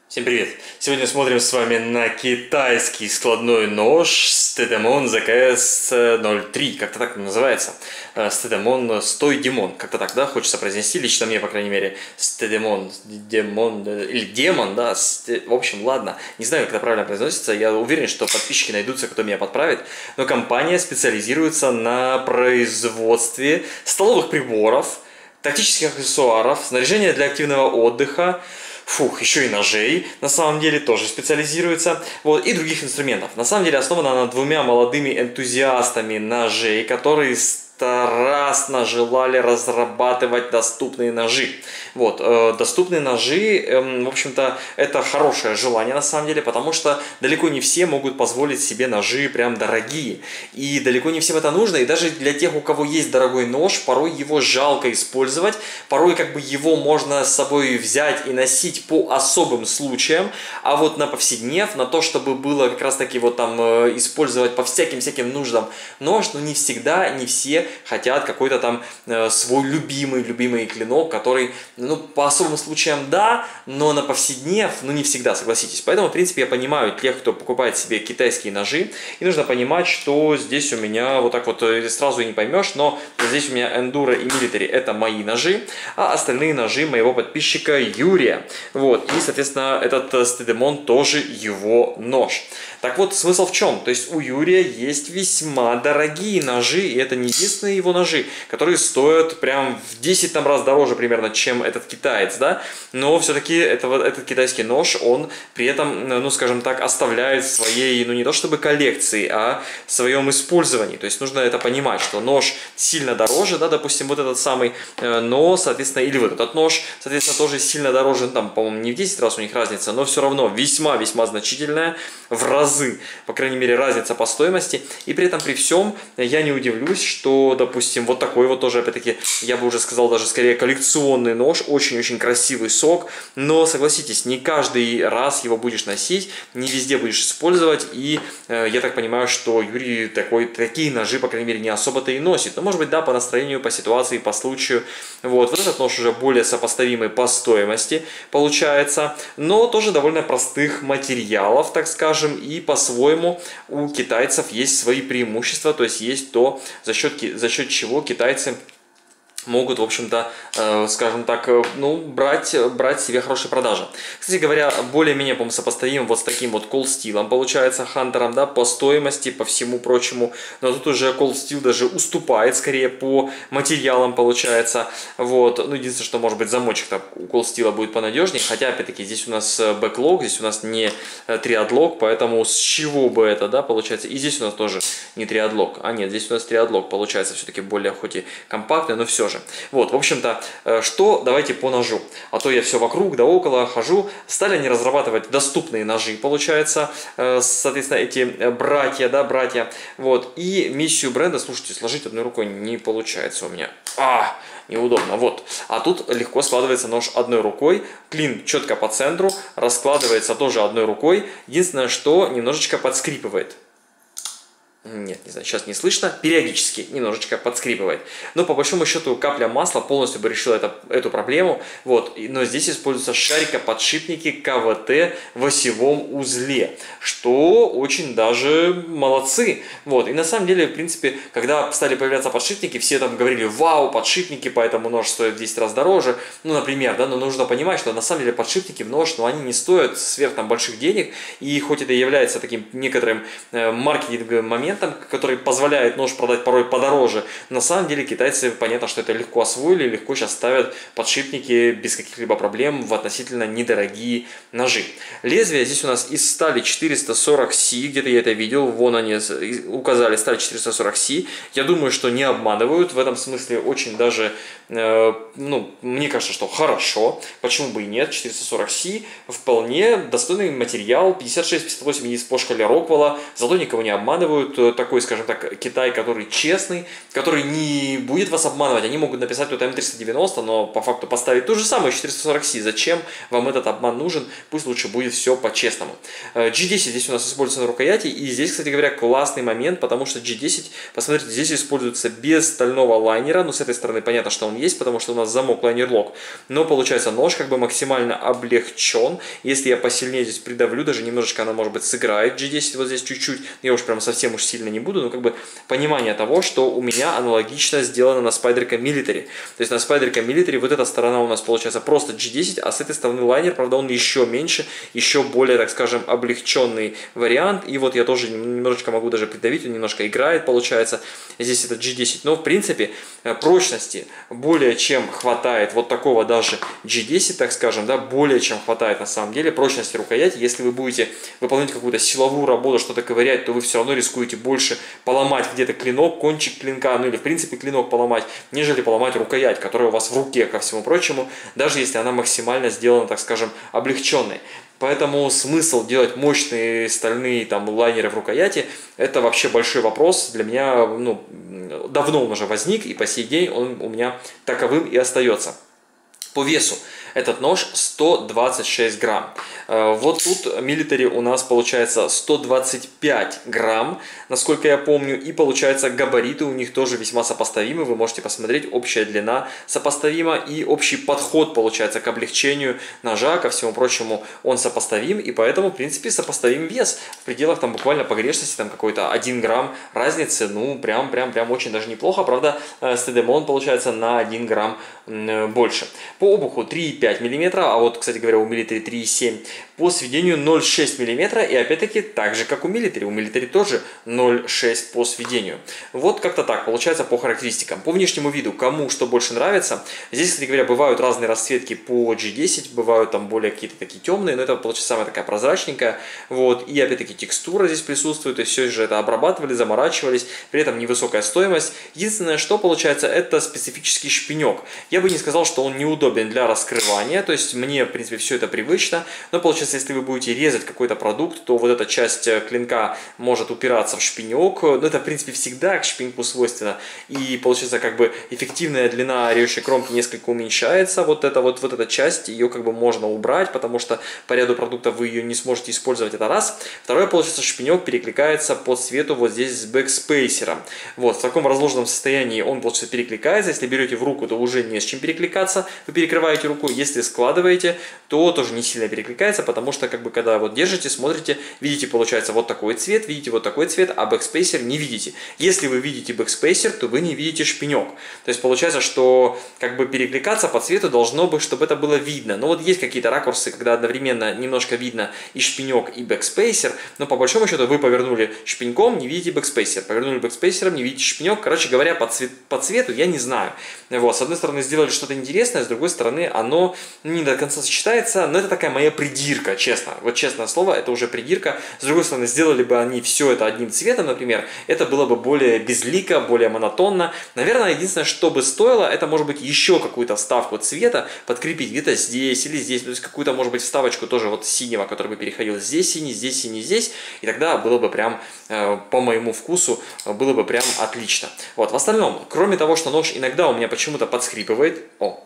Всем привет! Сегодня смотрим с вами на китайский складной нож Stedemon ZKS-03, как-то так он называется. Stedemon Стой Демон, как-то так, да, хочется произнести, лично мне, по крайней мере, Stedemon, Демон, или Демон, да, в общем, ладно, не знаю, как это правильно произносится, я уверен, что подписчики найдутся, кто меня подправит, но компания специализируется на производстве столовых приборов, тактических аксессуаров, снаряжения для активного отдыха, еще и ножей, на самом деле, тоже специализируется, вот, и других инструментов. На самом деле основана она двумя молодыми энтузиастами ножей, которые страстно желали разрабатывать доступные ножи. Вот, доступные ножи, в общем-то, это хорошее желание на самом деле, потому что далеко не все могут позволить себе ножи прям дорогие. И далеко не всем это нужно, и даже для тех, у кого есть дорогой нож, порой его жалко использовать, порой как бы его можно с собой взять и носить по особым случаям, а вот на повседнев, на то, чтобы было как раз таки вот там использовать по всяким нуждам нож, но не всегда, не все хотят какой-то там свой любимый клинок, который, ну, по особым случаям да, но на повседнев, ну, не всегда, согласитесь. Поэтому, в принципе, я понимаю тех, кто покупает себе китайские ножи, и нужно понимать, что здесь у меня вот так вот сразу и не поймешь, но здесь у меня Enduro и Military это мои ножи, а остальные ножи моего подписчика Юрия. Вот, и, соответственно, этот Stedemon тоже его нож. Так вот, смысл в чем? То есть у Юрия есть весьма дорогие ножи, и это не единственные его ножи, которые стоят прям в 10 там раз дороже примерно, чем этот китаец, да? Но все-таки этот китайский нож, он при этом, ну, скажем так, оставляет в своей, ну, не то чтобы коллекции, а в своем использовании. То есть нужно это понимать, что нож сильно дороже, да, допустим, вот этот самый, но, соответственно, или вот этот нож, соответственно, тоже сильно дороже, там, по-моему, не в 10 раз у них разница, но все равно весьма значительная, в разы, по крайней мере, разница по стоимости. И при этом, при всем, я не удивлюсь, что, допустим, вот такой вот тоже, опять-таки, я бы уже сказал, даже скорее коллекционный нож, очень-очень красивый сок, но, согласитесь, не каждый раз его будешь носить, не везде будешь использовать, и я так понимаю, что Юрий такие ножи, по крайней мере, не особо-то и носит. Но, может быть, да, по настроению, по ситуации, по случаю. Вот этот нож уже более сопоставимый по стоимости получается, но тоже довольно простых материалов, так скажем, и по-своему у китайцев есть свои преимущества, то есть есть то, за счет чего китайцы могут, в общем-то, скажем так, ну, брать себе хорошие продажи. Кстати говоря, более-менее, по-моему, сопоставим вот с таким вот Cold Steel, получается, Хантером, да, по стоимости, по всему прочему, но тут уже Cold Steel даже уступает, скорее, по материалам, получается, вот, ну, единственное, что, может быть, замочек-то у Cold Steel будет понадежнее, хотя, опять-таки, здесь у нас бэклог, здесь у нас не триадлог, поэтому с чего бы это, да, получается, и здесь у нас тоже не триадлог, а нет, здесь у нас триадлог, получается, все-таки более, хоть и компактный, но все же. Вот, в общем-то, что давайте по ножу. А то я все вокруг да около хожу. Стали они разрабатывать доступные ножи, получается, соответственно, эти братья, да, братья. Вот, и миссию бренда, слушайте, сложить одной рукой не получается у меня. Неудобно, вот. А тут легко складывается нож одной рукой, клин четко по центру, раскладывается тоже одной рукой. Единственное, что немножечко подскрипывает. Нет, не знаю, сейчас не слышно, периодически немножечко подскрипывает. Но по большому счету капля масла полностью бы решила эту проблему. Вот, но здесь используются шарикоподшипники КВТ в осевом узле, что очень даже молодцы. Вот, и на самом деле, в принципе, когда стали появляться подшипники, все там говорили: вау, подшипники, поэтому нож стоит в 10 раз дороже. Ну, например, да, но нужно понимать, что на самом деле подшипники в нож, но они не стоят сверх там больших денег, и хоть это является таким некоторым маркетинговым моментом, который позволяет нож продать порой подороже. На самом деле китайцы, понятно, что это легко освоили, легко сейчас ставят подшипники без каких-либо проблем в относительно недорогие ножи. Лезвия здесь у нас из стали 440C, где-то я это видел, вон они указали сталь 440C. Я думаю, что не обманывают, в этом смысле очень даже, ну, мне кажется, что хорошо, почему бы и нет, 440C вполне достойный материал, 56-58 единиц по шкале Роквелла, зато никого не обманывают, такой, скажем так, Китай, который честный, который не будет вас обманывать. Они могут написать тут М390, но по факту поставить ту же самую 440C. Зачем вам этот обман нужен? Пусть лучше будет все по-честному. G10 здесь у нас используется на рукояти, и здесь, кстати говоря, классный момент, потому что G10, посмотрите, здесь используется без стального лайнера, но с этой стороны понятно, что он есть, потому что у нас замок лайнер-лок, но получается нож как бы максимально облегчен. Если я посильнее здесь придавлю, даже немножечко она, может быть, сыграет G10 вот здесь чуть-чуть, я уж прям совсем уж сильно не буду, но как бы понимание того, что у меня аналогично сделано на Spyderco Military. То есть на Spyderco Military вот эта сторона у нас получается просто G10, а с этой стороны лайнер, правда, он еще меньше, еще более, так скажем, облегченный вариант. И вот я тоже немножечко могу даже придавить, он немножко играет, получается. Здесь это G10, но в принципе прочности более чем хватает вот такого даже G10, так скажем, да, более чем хватает на самом деле прочности рукояти. Если вы будете выполнять какую-то силовую работу, что-то ковырять, то вы все равно рискуете больше поломать где-то клинок, кончик клинка, ну или в принципе клинок поломать, нежели поломать рукоять, которая у вас в руке, ко всему прочему, даже если она максимально сделана, так скажем, облегченной. Поэтому смысл делать мощные стальные там лайнеры в рукояти, это вообще большой вопрос для меня, ну, давно он уже возник, и по сей день он у меня таковым и остается. По весу этот нож 126 грамм. Вот тут Military у нас получается 125 грамм, насколько я помню. И получается габариты у них тоже весьма сопоставимы. Вы можете посмотреть, общая длина сопоставима. И общий подход получается к облегчению ножа, ко всему прочему, он сопоставим. И поэтому, в принципе, сопоставим вес. В пределах там буквально погрешности, там какой-то 1 грамм разницы. Ну, прям очень даже неплохо. Правда, Stedemon получается на 1 грамм больше. По обуху 3,5 мм, а вот, кстати говоря, у Military 3,7. По сведению 0,6 мм, и опять-таки так же, как у Military тоже 0,6 по сведению. Вот как-то так получается по характеристикам. По внешнему виду, кому что больше нравится. Здесь, кстати говоря, бывают разные расцветки по G10, бывают там более какие-то такие темные, но это получается самая такая прозрачненькая. Вот. И опять-таки текстура здесь присутствует, то есть все же это обрабатывали, заморачивались, при этом невысокая стоимость. Единственное, что получается, это специфический шпинек. Я бы не сказал, что он неудобен для раскрывания, то есть мне, в принципе, все это привычно, но получается, если вы будете резать какой-то продукт, то вот эта часть клинка может упираться в шпинек, но это, в принципе, всегда к шпиньку свойственно, и получается, как бы эффективная длина режущей кромки несколько уменьшается, вот эта часть, ее как бы можно убрать, потому что по ряду продуктов вы ее не сможете использовать, это раз. Второе, получается, шпинек перекликается по цвету вот здесь с бэкспейсером, вот, в таком разложенном состоянии он, получается, перекликается, если берете в руку, то уже не с чем перекликаться, вы перекрываете руку, если складываете, то тоже не сильно перекликается, потому что, как бы, когда вот держите, смотрите, видите, получается, вот такой цвет, видите вот такой цвет, а бэкспейсер не видите. Если вы видите бэкспейсер, то вы не видите шпинек. То есть получается, что, как бы, перекликаться по цвету должно быть, чтобы это было видно. Но вот есть какие-то ракурсы, когда одновременно немножко видно и шпинек, и бэкспейсер, но по большому счету вы повернули шпиньком, не видите бэкспейсер, повернули бэкспейсером, не видите шпинек. Короче говоря, по цвету я не знаю. Вот, с одной стороны, сделали что-то интересное, с другой стороны, оно не до конца сочетается, но это такая моя придирка, честно. Вот честное слово, это уже придирка. С другой стороны, сделали бы они все это одним цветом, например, это было бы более безлико, более монотонно. Наверное, единственное, что бы стоило, это, может быть, еще какую-то вставку цвета подкрепить где-то здесь или здесь. То есть какую-то, может быть, вставочку тоже вот синего, который бы переходил здесь синий, здесь синий, здесь. И тогда было бы прям, по моему вкусу, было бы прям отлично. Вот, в остальном, кроме того, что нож иногда у меня почему-то подскрипывает.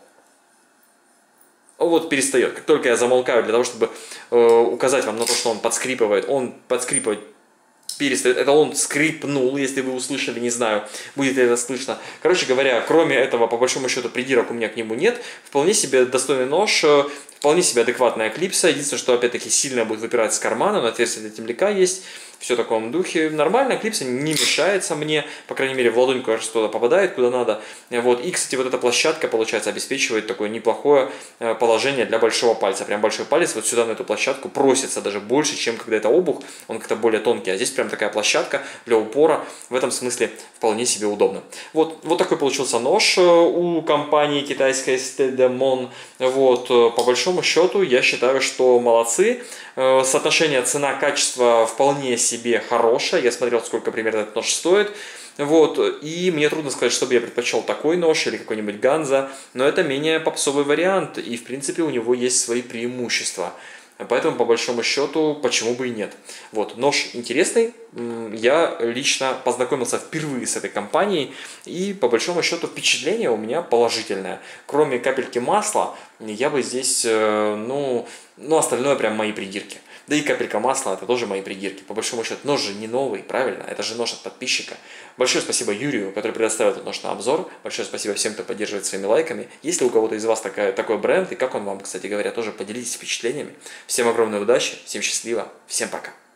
Вот перестает. Как только я замолкаю для того, чтобы указать вам на то, что он подскрипывать перестает. Это он скрипнул, если вы услышали, не знаю, будет ли это слышно. Короче говоря, кроме этого, по большому счету, придирок у меня к нему нет. Вполне себе достойный нож, вполне себе адекватная клипса. Единственное, что опять-таки сильно будет выпирать из кармана, но отверстие для темляка есть. Все в таком духе. Нормально, клипса не мешается мне, по крайней мере, в ладонь что-то попадает куда надо. Вот. И, кстати, вот эта площадка, получается, обеспечивает такое неплохое положение для большого пальца. Прям большой палец вот сюда на эту площадку просится даже больше, чем когда это обух, он как-то более тонкий. А здесь прям такая площадка для упора, в этом смысле вполне себе удобно. Вот такой получился нож у компании китайской Stedemon. Вот. По большому счету, я считаю, что молодцы. Соотношение цена-качество вполне себе хорошее. Я смотрел, сколько примерно этот нож стоит. Вот. И мне трудно сказать, чтобы я предпочел такой нож или какой-нибудь Ганза. Но это менее попсовый вариант. И, в принципе, у него есть свои преимущества. Поэтому, по большому счету, почему бы и нет. Вот, нож интересный. Я лично познакомился впервые с этой компанией, и, по большому счету, впечатление у меня положительное. Кроме капельки масла, я бы здесь, остальное прям мои придирки. Да и капелька масла, это тоже мои придирки. По большому счету, нож же не новый, правильно? Это же нож от подписчика. Большое спасибо Юрию, который предоставил этот нож на обзор. Большое спасибо всем, кто поддерживает своими лайками. Если у кого-то из вас такой бренд, и как он вам, кстати говоря, тоже поделитесь впечатлениями. Всем огромной удачи, всем счастливо, всем пока.